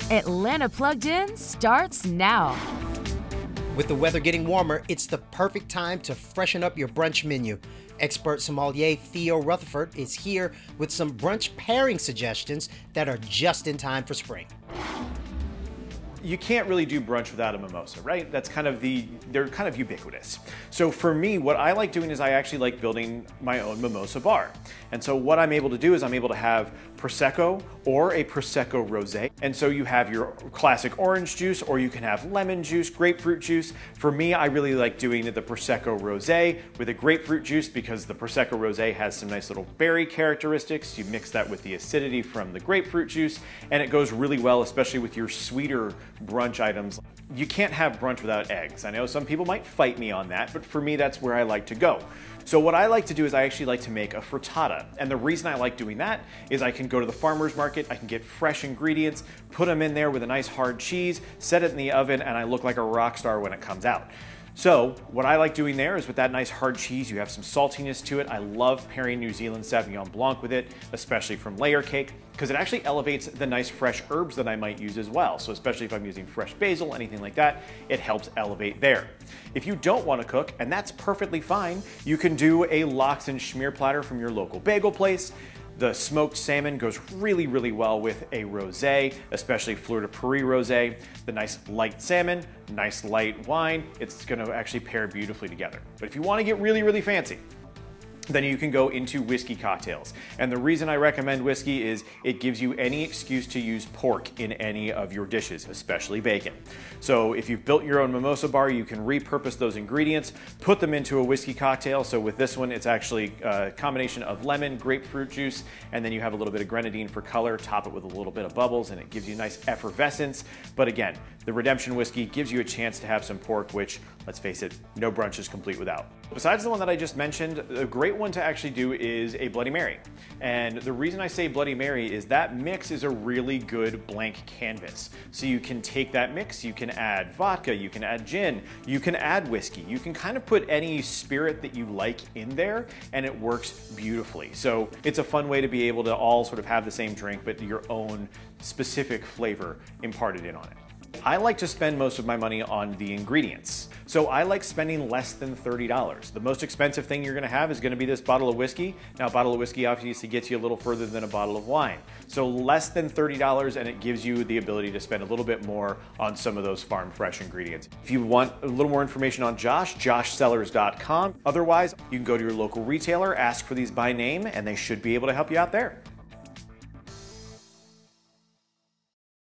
Atlanta Plugged In starts now. With the weather getting warmer, it's the perfect time to freshen up your brunch menu. Expert sommelier Theo Rutherford is here with some brunch pairing suggestions that are just in time for spring. You can't really do brunch without a mimosa, right? They're kind of ubiquitous. So for me, what I like doing is I actually like building my own mimosa bar. And so what I'm able to do is I'm able to have Prosecco or a Prosecco Rosé. And so you have your classic orange juice, or you can have lemon juice, grapefruit juice. For me, I really like doing the Prosecco Rosé with a grapefruit juice because the Prosecco Rosé has some nice little berry characteristics. You mix that with the acidity from the grapefruit juice, and it goes really well, especially with your sweeter brunch items. You can't have brunch without eggs. I know some people might fight me on that, but for me, that's where I like to go. So what I like to do is I actually like to make a frittata. And the reason I like doing that is I can go to the farmer's market, I can get fresh ingredients, put them in there with a nice hard cheese, set it in the oven, and I look like a rock star when it comes out. So what I like doing there is with that nice hard cheese, you have some saltiness to it. I love pairing New Zealand Sauvignon Blanc with it, especially from layer cake, because it actually elevates the nice fresh herbs that I might use as well. So especially if I'm using fresh basil, anything like that, it helps elevate there. If you don't want to cook, and that's perfectly fine, you can do a lox and schmear platter from your local bagel place. The smoked salmon goes really, really well with a rosé, especially Fleur de Paris rosé. The nice light salmon, nice light wine, it's gonna actually pair beautifully together. But if you wanna get really, really fancy, then you can go into whiskey cocktails. And the reason I recommend whiskey is it gives you any excuse to use pork in any of your dishes, especially bacon. So if you've built your own mimosa bar, you can repurpose those ingredients, put them into a whiskey cocktail. So with this one, it's actually a combination of lemon, grapefruit juice, and then you have a little bit of grenadine for color, top it with a little bit of bubbles, and it gives you nice effervescence. But again, the Redemption whiskey gives you a chance to have some pork, which, let's face it, no brunch is complete without. Besides the one that I just mentioned, a great one to actually do is a Bloody Mary. And the reason I say Bloody Mary is that mix is a really good blank canvas. So you can take that mix, you can add vodka, you can add gin, you can add whiskey, you can kind of put any spirit that you like in there, and it works beautifully. So it's a fun way to be able to all sort of have the same drink, but your own specific flavor imparted in on it. I like to spend most of my money on the ingredients. So I like spending less than $30. The most expensive thing you're gonna have is gonna be this bottle of whiskey. Now, a bottle of whiskey obviously gets you a little further than a bottle of wine. So less than $30, and it gives you the ability to spend a little bit more on some of those farm fresh ingredients. If you want a little more information on Josh, joshcellars.com. Otherwise, you can go to your local retailer, ask for these by name, and they should be able to help you out there.